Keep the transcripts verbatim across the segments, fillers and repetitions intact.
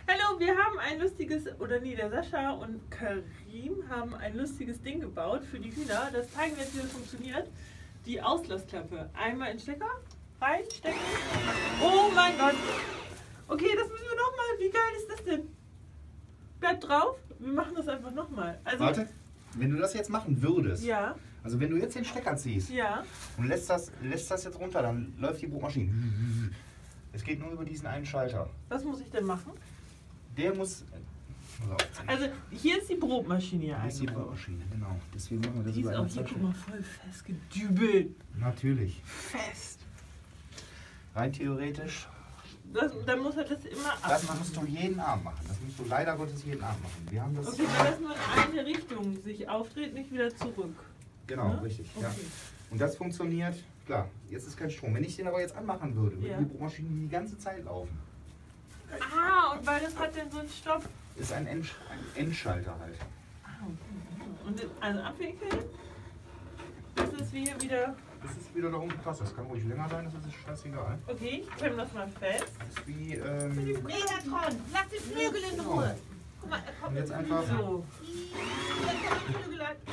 Hallo, wir haben ein lustiges, oder nee, der Sascha und Karim haben ein lustiges Ding gebaut für die Hühner. Das zeigen wir jetzt, wie das funktioniert. Die Auslassklappe. Einmal in den Stecker reinstecken. Oh mein Gott. Okay, das müssen wir nochmal. Wie geil ist das denn? Bleib drauf. Wir machen das einfach nochmal. Also, warte, wenn du das jetzt machen würdest, ja. Also wenn du jetzt den Stecker ziehst Ja. und lässt das, lässt das jetzt runter, dann läuft die Brotmaschine. Es geht nur über diesen einen Schalter. Was muss ich denn machen? Der muss... Also hier ist die Brotmaschine ja Hier ist die eingebaut. Brotmaschine, genau. Deswegen machen wir das Die ist über auch einen hier, guck Schalter. mal, voll festgedübelt. Natürlich. Fest. Rein theoretisch. Das, dann muss er das immer ab. Das musst du jeden Abend machen. Das musst du leider Gottes jeden Abend machen. Wir haben das... Okay, weil das nur in eine Richtung sich aufdreht, nicht wieder zurück. Genau, Ne? richtig. Okay. Ja. Und das funktioniert, klar, jetzt ist kein Strom. Wenn ich den aber jetzt anmachen würde, würde Ja. die Brotmaschine die ganze Zeit laufen. Ah, und weil das hat dann so einen Stopp. Ist ein, End, ein Endschalter halt. Ah, okay. Und also abwickeln, das ist wie wieder. Das ist wieder da unten passt. Das kann ruhig länger sein, das ist scheißegal. Okay, ich klemme das mal fest. Das ist wie, ähm, Megatron, lass die Flügel in Ruhe. Guck mal, er kommt Und jetzt mit einfach- Flügeln. So, Jetzt kommt die Flügel an.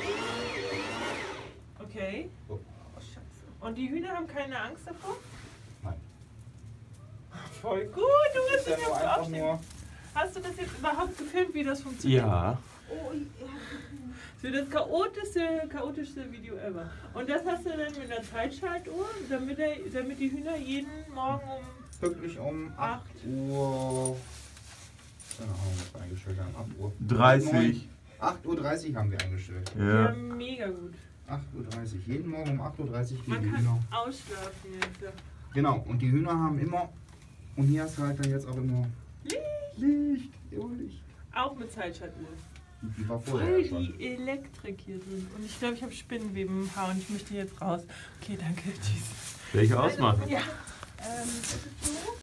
okay. Oh. Oh, Scheiße. Und die Hühner haben keine Angst davor? Nein. Voll gut, du Das wirst ist ja dich nur jetzt einfach aufstehen. nur... Hast du das jetzt überhaupt gefilmt, wie das funktioniert? Ja. Oh, ja. Das wird das chaotischste, chaotischste Video ever. Und das hast du dann mit einer Zeitschaltuhr, damit, er, damit die Hühner jeden Morgen um Pünktlich um acht Uhr... Keine Ahnung, was wir eingestellt haben. acht Uhr. dreißig. acht Uhr dreißig haben wir eingestellt. ja. Ja. mega gut. acht Uhr dreißig. Jeden Morgen um acht Uhr dreißig gehen Man die kann Hühner. ausschlafen jetzt. Genau, und die Hühner haben immer... Und hier hast du halt dann jetzt auch immer... Licht. Licht, immer Licht. Auch mit Zeitschaltuhr. Die war vorher Voll ja schon. die Elektrik hier drin. Und ich glaube, ich habe Spinnenweben im Haar und ich möchte jetzt raus. Okay, danke. Tschüss. Welche ausmachen? Ja. Ähm, ist es so?